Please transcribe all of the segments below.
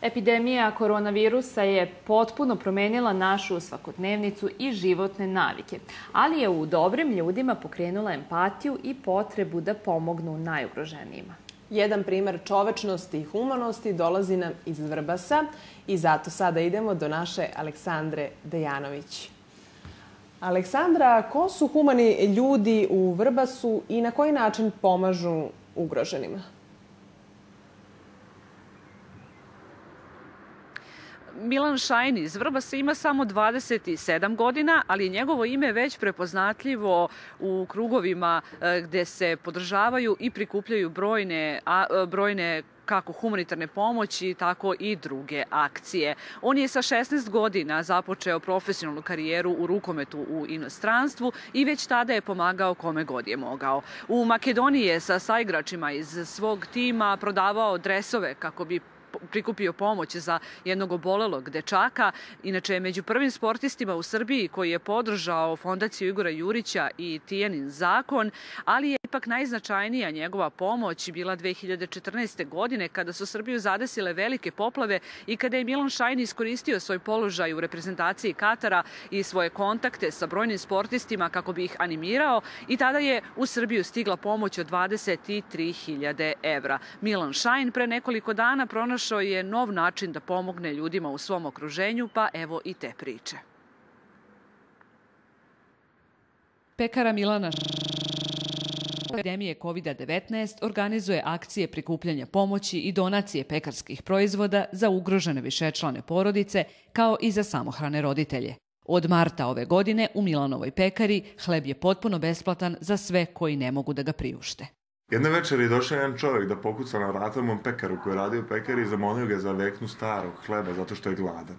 Epidemija koronavirusa je potpuno promenila našu svakodnevnicu i životne navike, ali je u dobrim ljudima pokrenula empatiju i potrebu da pomognu najugroženijima. Jedan primer čovečnosti i humanosti dolazi nam iz Vrbasa i zato sada idemo do naše Aleksandre Dejanović. Aleksandra, ko su humani ljudi u Vrbasu i na koji način pomažu ugroženima? Milan Šajn iz Vrbasa ima samo 27 godina, ali je njegovo ime već prepoznatljivo u krugovima gde se podržavaju i prikupljaju brojne kako humanitarne pomoći, tako i druge akcije. On je sa 16 godina započeo profesionalnu karijeru u rukometu u inostranstvu i već tada je pomagao kome god je mogao. U Makedoniji je sa saigračima iz svog tima prodavao dresove kako bi prikupio pomoć za jednog obolelog dečaka. Inače je među prvim sportistima u Srbiji koji je podržao fondaciju Igora Jurića i Tijanin zakon, ali je ipak najznačajnija njegova pomoć bila 2014. godine kada su Srbiju zadesile velike poplave i kada je Milan Šajn iskoristio svoj položaj u reprezentaciji Katara i svoje kontakte sa brojnim sportistima kako bi ih animirao i tada je u Srbiju stigla pomoć od 23.000 evra. Milan Šajn pre nekoliko dana pronašao je nov način da pomogne ljudima u svom okruženju, pa evo i te priče. Pekara Milana epidemije COVID-19 organizuje akcije prikupljanja pomoći i donacije pekarskih proizvoda za ugrožene višečlane porodice, kao i za samohrane roditelje. Od marta ove godine u Milanovoj pekari hleb je potpuno besplatan za sve koji ne mogu da ga priušte. Jedne večer je došao jedan čovjek da pokuca na vrata mom pekaru koji radi u pekari i zamolio ga za veknu starog hleba zato što je gladan.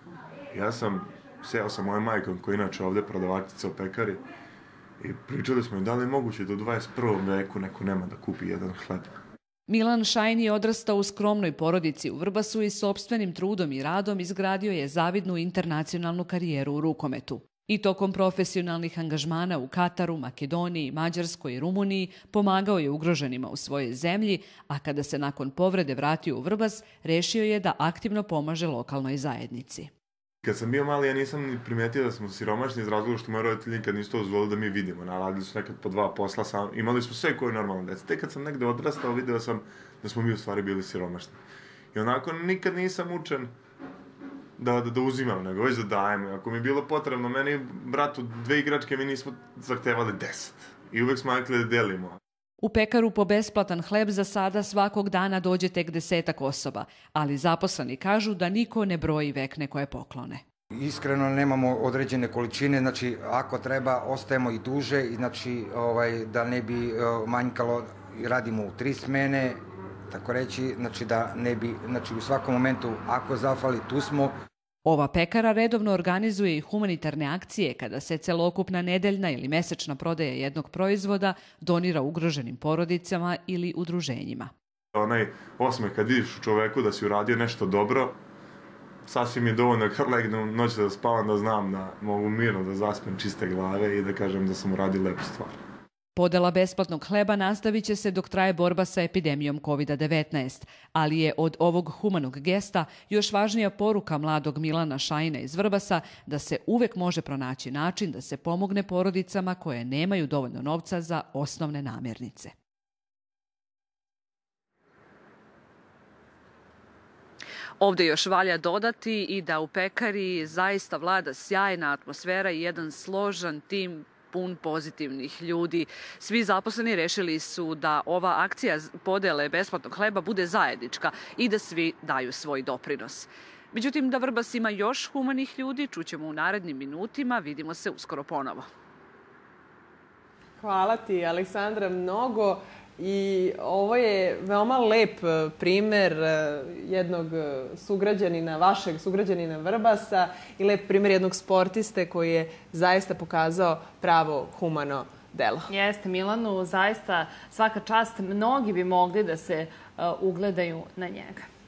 Ja sam sjeo sa mojom majkom koja je inače ovde prodavačica u pekari i pričali smo da li je moguće da u 21. veku neko nema da kupi jedan hleb. Milan Šajn je odrastao u skromnoj porodici u Vrbasu i sopstvenim trudom i radom izgradio je zavidnu internacionalnu karijeru u rukometu. I tokom profesionalnih angažmana u Kataru, Makedoniji, Mađarskoj i Rumuniji pomagao je ugroženima u svojoj zemlji, a kada se nakon povrede vratio u Vrbas, rešio je da aktivno pomaže lokalnoj zajednici. Kad sam bio mali, ja nisam ni primetio da smo siromašni iz razloga što moji roditelji nikad nisu to dozvolili da mi vidimo. Radili su nekad po 2 posla, imali smo sve koje normalno deca. Tek kad sam negde odrastao, video sam da smo mi u stvari bili siromašni. I onako nikad nisam učen da uzimam, nego već da dajem. Ako mi je bilo potrebno, meni i bratu 2 igračke, mi nismo zahtevali 10. I uvek smo rekli da delimo. U pekaru po besplatan hleb za sada svakog dana dođe tek 10-ak osoba, ali zaposleni kažu da niko ne broji vekne koje poklone. Iskreno nemamo određene količine, znači ako treba ostajemo i duže, znači da ne bi manjkalo, radimo u 3 smene, tako reći, znači da ne bi, znači u svakom momentu ako zafali tu smo. Ova pekara redovno organizuje i humanitarne akcije kada se celokupna nedeljna ili mesečna prodaja jednog proizvoda donira ugroženim porodicama ili udruženjima. Onaj osmeh kad vidiš u čoveku da si uradio nešto dobro, sasvim je dovoljno kad legnem noć da spavam da znam da mogu mirno da zaspem čiste glave i da kažem da sam uradio lepu stvar. Podela besplatnog hleba nastavit će se dok traje borba sa epidemijom COVID-19, ali je od ovog humanog gesta još važnija poruka mladog Milana Šajna iz Vrbasa da se uvek može pronaći način da se pomogne porodicama koje nemaju dovoljno novca za osnovne namirnice. Ovde još valja dodati i da u pekari zaista vlada sjajna atmosfera i jedan složan tim pun pozitivnih ljudi. Svi zaposleni rešili su da ova akcija podele besplatnog hleba bude zajednička i da svi daju svoj doprinos. Međutim, da Vrbas ima još humanih ljudi, čućemo u narednim minutima. Vidimo se uskoro ponovo. Hvala ti, Aleksandra, mnogo. I ovo je veoma lep primer jednog sugrađanina, vašeg sugrađanina Vrbasa i lep primer jednog sportiste koji je zaista pokazao pravo humano delo. Jeste, Milanu, zaista svaka čast, mnogi bi mogli da se ugledaju na njega.